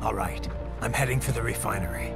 All right, I'm heading for the refinery.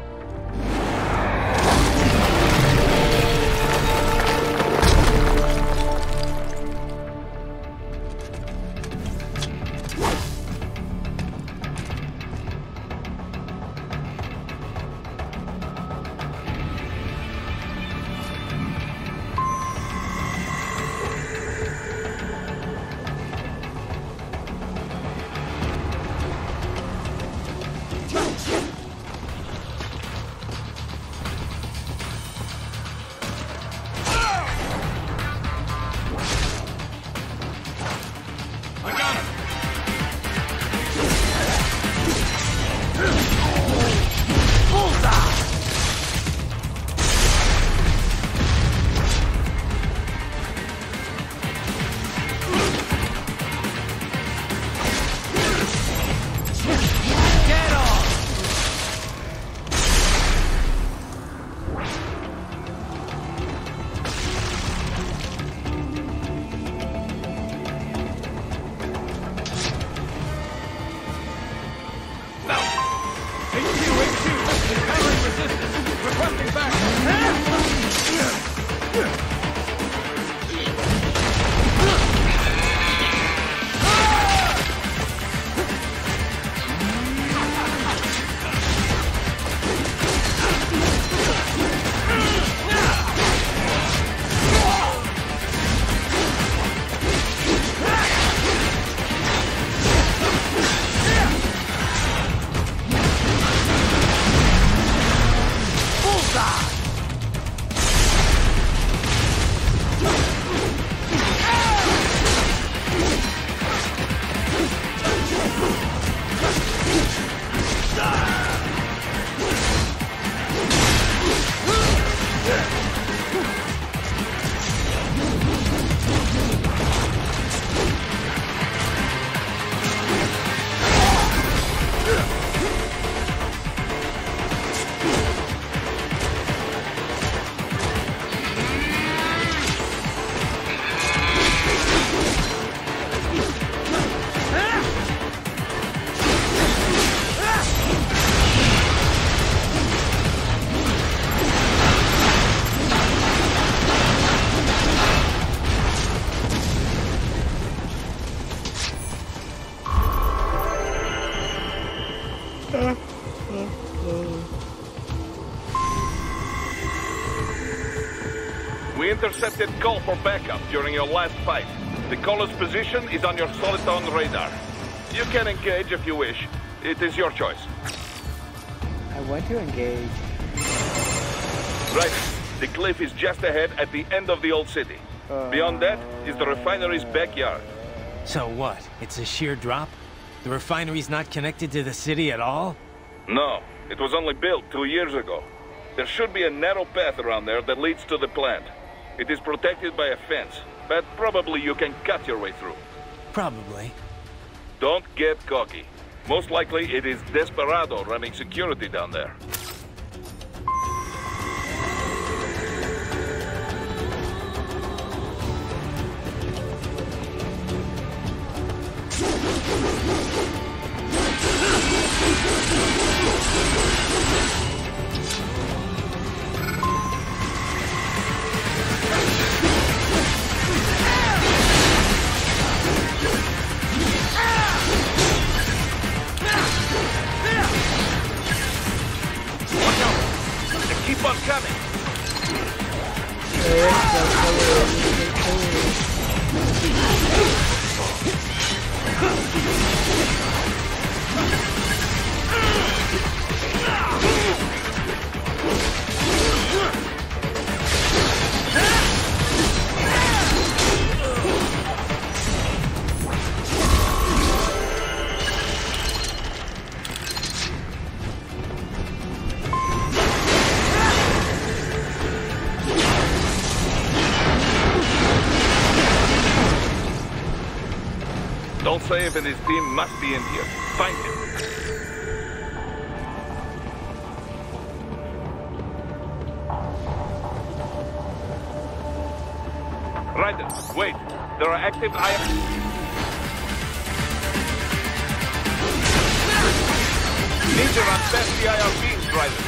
We intercepted call for backup during your last fight. The caller's position is on your Soliton radar. You can engage if you wish. It is your choice. I want to engage. Right. The cliff is just ahead at the end of the old city. Beyond that is the refinery's backyard. So what? It's a sheer drop? The refinery's not connected to the city at all? No. It was only built 2 years ago. There should be a narrow path around there that leads to the plant. It is protected by a fence, but probably you can cut your way through. Probably. Don't get cocky. Most likely it is Desperado running security down there. Keep on coming. Dolcev and his team must be in here. Find him. Ryder, wait. There are active need to run past the IRBs, Dryden.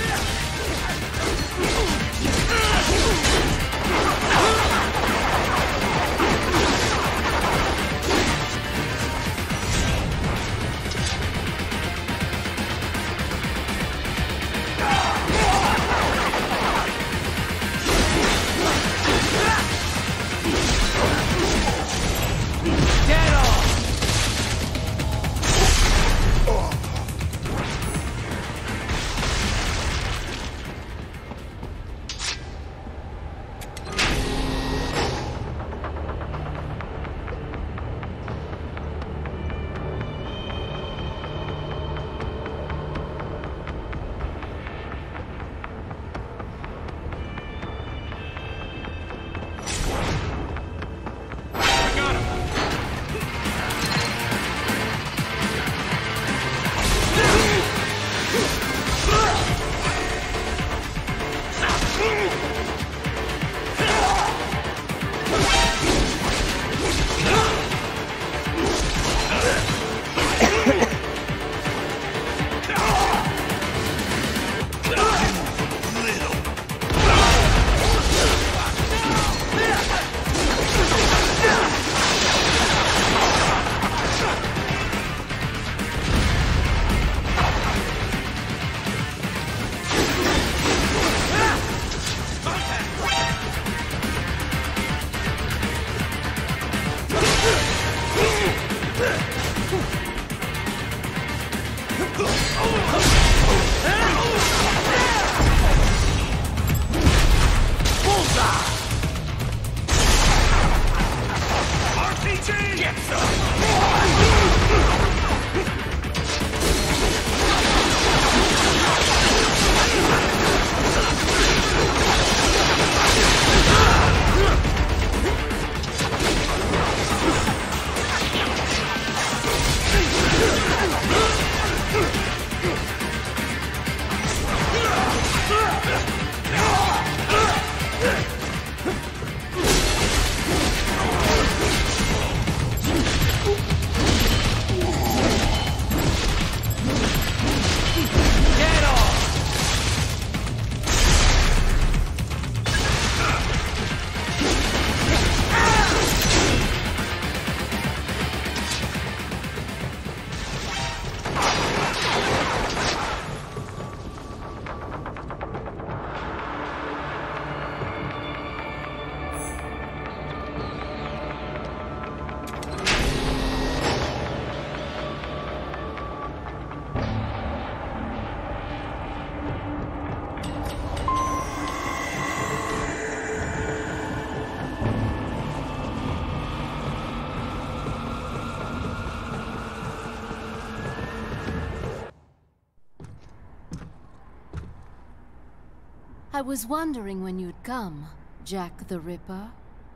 I was wondering when you'd come, Jack the Ripper.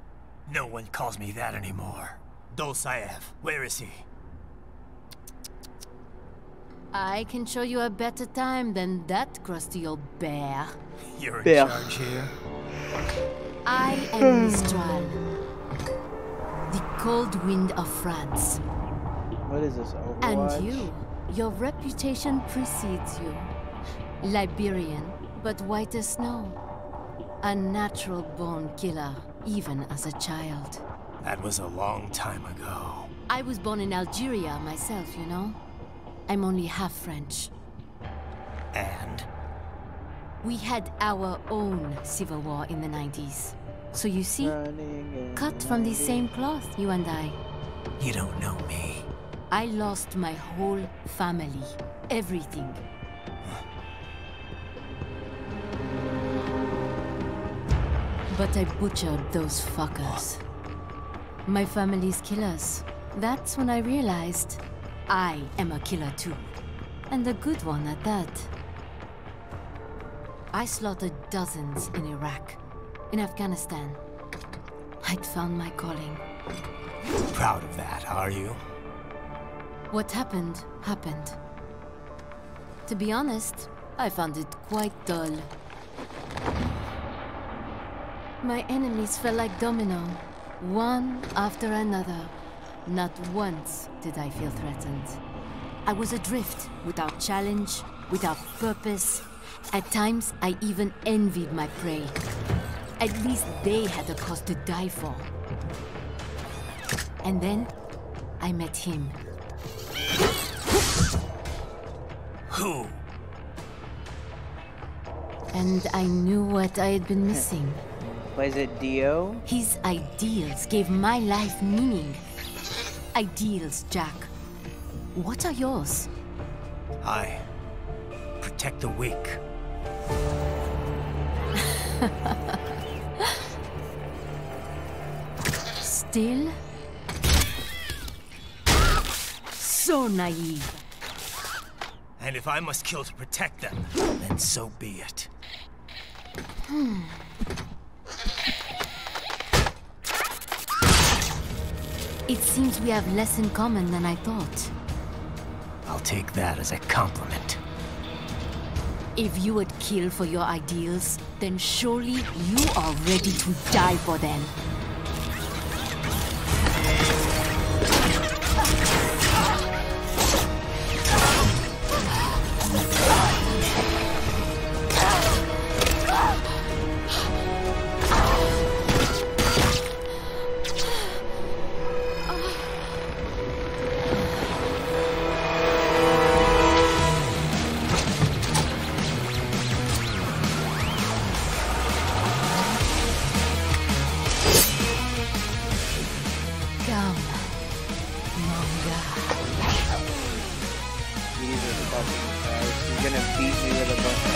No one calls me that anymore. Dolzaev, where is he? I can show you a better time than that crusty old bear. You're in Bear. charge here? I am Mistral, the cold wind of France. What is this, Overwatch? And you, your reputation precedes you. Liberian, but white as snow. A natural-born killer, even as a child. That was a long time ago. I was born in Algeria myself, you know? I'm only half French. And? We had our own civil war in the 90s. So you see, cut from the same cloth, you and I. You don't know me. I lost my whole family. Everything. But I butchered those fuckers. My family's killers. That's when I realized I am a killer too. And a good one at that. I slaughtered dozens in Iraq, in Afghanistan. I'd found my calling. Proud of that, are you? What happened, happened. To be honest, I found it quite dull. My enemies fell like domino, one after another. Not once did I feel threatened. I was adrift, without challenge, without purpose. At times, I even envied my prey. At least they had a cause to die for. And then, I met him. Who? And I knew what I had been missing. Was it Dio? His ideals gave my life meaning. Ideals, Jack. What are yours? I protect the weak. Still? So naive. And if I must kill to protect them, then so be it. It seems we have less in common than I thought. I'll take that as a compliment. If you would kill for your ideals, then surely you are ready to die for them. He's gonna beat me with a bunch of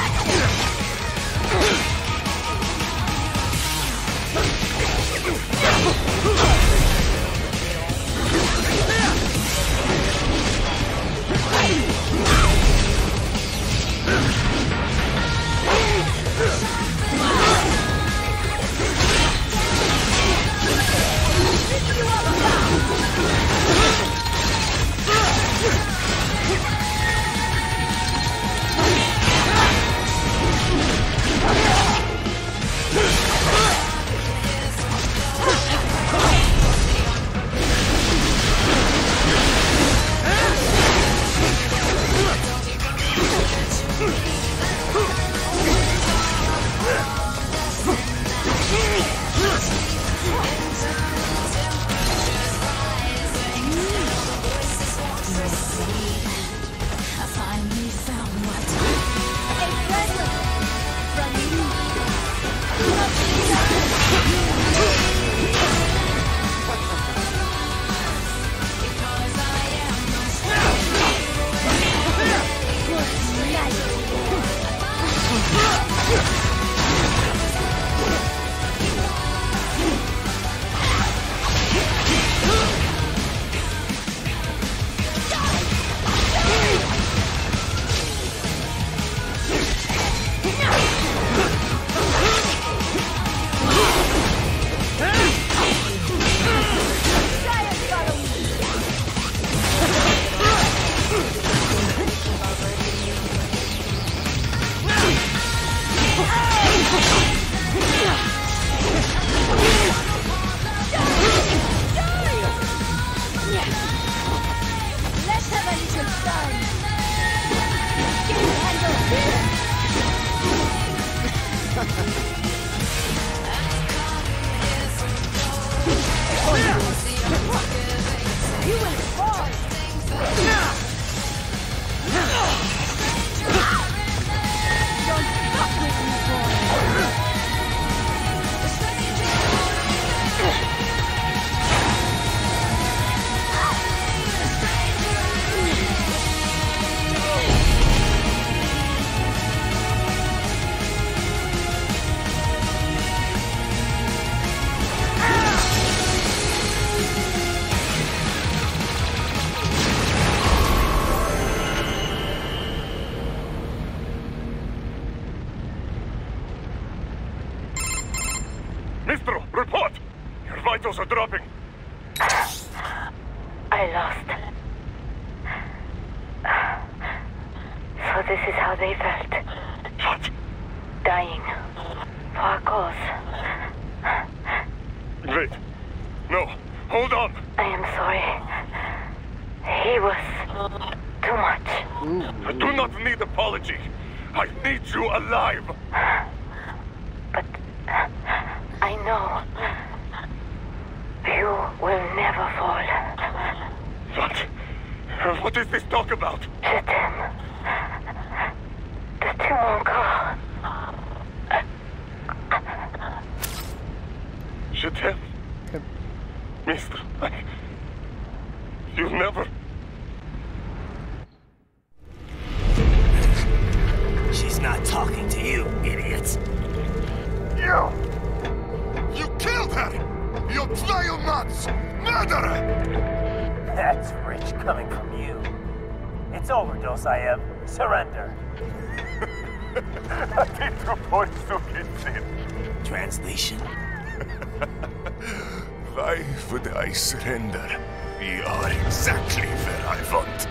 Mistro, report! Your vitals are dropping. I lost. So this is how they felt. What? Dying. For a cause. Wait. No. Hold on. I am sorry. He was too much. I do not need apology. I need you alive. But I know you will never fall. What? What is this talk about? Je t'aime. De tout mon corps. Je t'aime. Mister, you never... She's not talking to you, idiots. You killed her! You vile nuts! Murderer! That's rich coming from you. It's overdose, I am. Surrender. Translation. Why would I surrender? We are exactly where I want.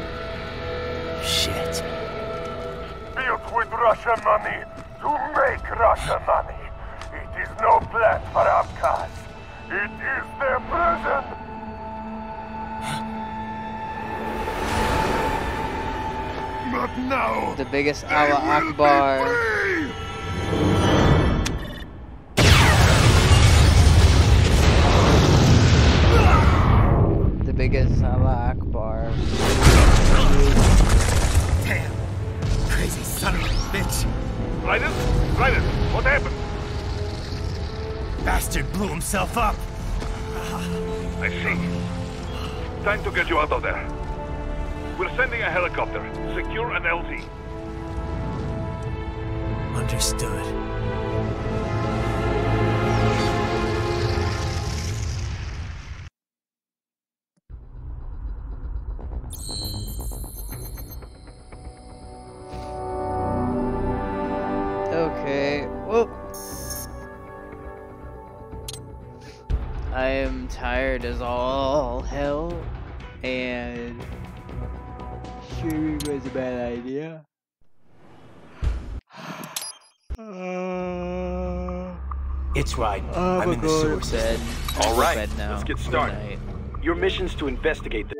Shit. Built with Russian money to make Russian money. It is no plan for Abkhaz. It is their prison. But now, The biggest Allah Akbar. The biggest Allah Akbar. Damn. Crazy son of a bitch. Raiden? Raiden, what happened? Bastard blew himself up. I see. Time to get you out of there. We're sending a helicopter. Secure an LZ. Understood. Okay. Whoop. I am tired as all hell, and shooting was a bad idea. It's right. I'm in the sewer bed. system. All right, Bed now. let's get Good started. night. Your mission's to investigate the